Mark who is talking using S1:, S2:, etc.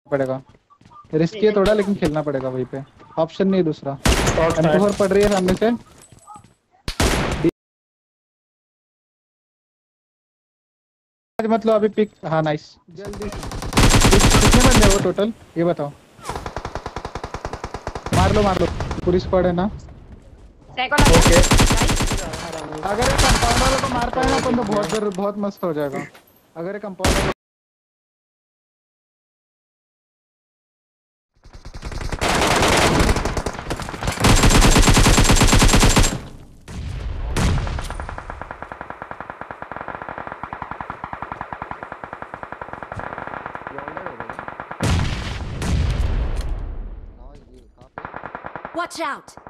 S1: पड़ेगा। रिस्की है थोड़ा लेकिन खेलना पड़ेगा वहीं पे, ऑप्शन नहीं है दूसरा।
S2: शॉट है।
S1: M24 पड़ रही है सामने से। मतलब अभी पिक, हाँ नाइस। जल्दी कितने बंदे हो टोटल ये बताओ। मार लो मार लो, पूरी स्क्वाड है ना।
S3: सेकंड आ गया
S2: ओके
S3: नाइस।
S1: अगर ये कंपाउंड वालों को मार पाए ना अपन तो
S2: दिख गया।
S1: बहुत मस्त हो जाएगा। अगर ये कंपाउंड
S4: Watch out!